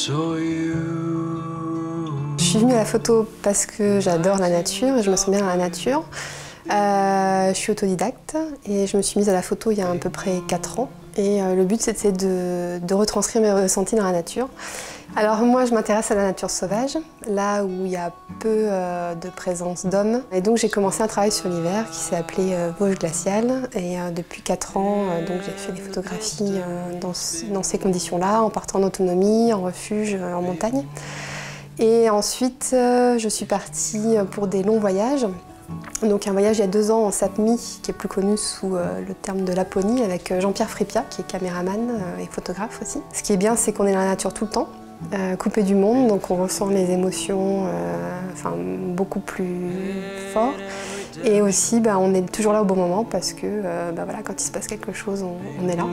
Je suis venue à la photo parce que j'adore la nature et je me sens bien dans la nature. Je suis autodidacte et je me suis mise à la photo il y a à peu près 4 ans. Et le but c'était de retranscrire mes ressentis dans la nature. Alors moi je m'intéresse à la nature sauvage, là où il y a peu de présence d'hommes. Et donc j'ai commencé un travail sur l'hiver qui s'est appelé Vosges glaciale. Et depuis 4 ans, donc j'ai fait des photographies dans ces conditions-là, en partant en autonomie, en refuge, en montagne. Et ensuite je suis partie pour des longs voyages. Donc un voyage il y a 2 ans en Sapmi, qui est plus connu sous le terme de Laponie, avec Jean-Pierre Frépia, qui est caméraman et photographe aussi. Ce qui est bien, c'est qu'on est dans la nature tout le temps, coupé du monde, donc on ressent les émotions beaucoup plus fort. Et aussi, on est toujours là au bon moment, parce que voilà, quand il se passe quelque chose, on est là.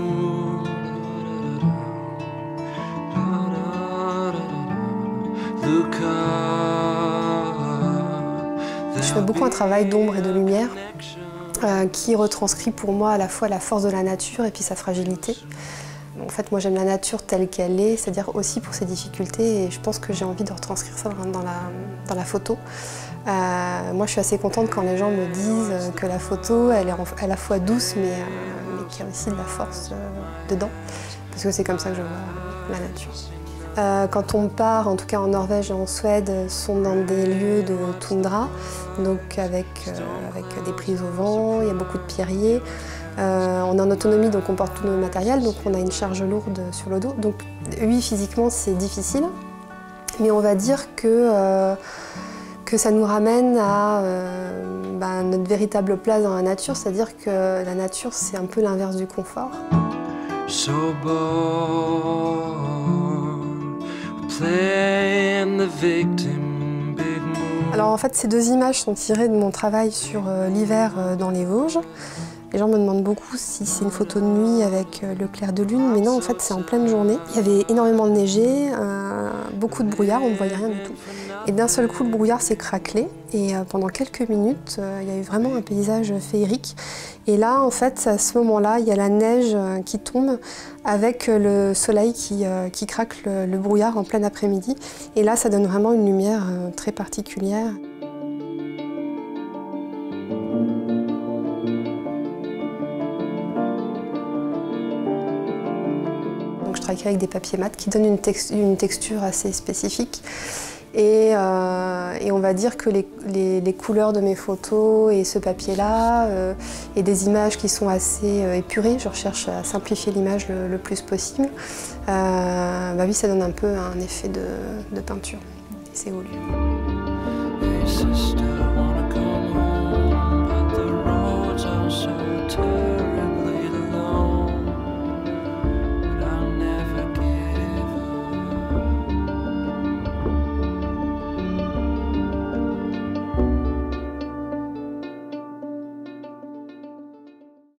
Je fais beaucoup un travail d'ombre et de lumière qui retranscrit pour moi à la fois la force de la nature et puis sa fragilité. En fait, moi j'aime la nature telle qu'elle est, c'est-à-dire aussi pour ses difficultés, et je pense que j'ai envie de retranscrire ça dans la photo. Moi je suis assez contente quand les gens me disent que la photo elle est à la fois douce mais qu'il y a aussi de la force dedans, parce que c'est comme ça que je vois la nature. Quand on part, en tout cas en Norvège et en Suède, sont dans des lieux de toundra, donc avec des prises au vent, il y a beaucoup de pierriers. On est en autonomie, donc on porte tout notre matériel, donc on a une charge lourde sur le dos. Donc oui, physiquement c'est difficile, mais on va dire que ça nous ramène à notre véritable place dans la nature, c'est-à-dire que la nature c'est un peu l'inverse du confort. Alors en fait, ces 2 images sont tirées de mon travail sur l'hiver dans les Vosges. Les gens me demandent beaucoup si c'est une photo de nuit avec le clair de lune, mais non, en fait c'est en pleine journée. Il y avait énormément de neigé, beaucoup de brouillard, on ne voyait rien du tout. Et d'un seul coup, le brouillard s'est craquelé et pendant quelques minutes, il y a eu vraiment un paysage féerique. Et là, en fait, à ce moment-là, il y a la neige qui tombe avec le soleil qui craque le brouillard en plein après-midi. Et là, ça donne vraiment une lumière très particulière. Donc, je travaille avec des papiers mat qui donnent une texture assez spécifique. Et on va dire que les couleurs de mes photos et ce papier-là, et des images qui sont assez épurées, je recherche à simplifier l'image le plus possible, oui, ça donne un peu un effet de peinture. Et c'est voulu.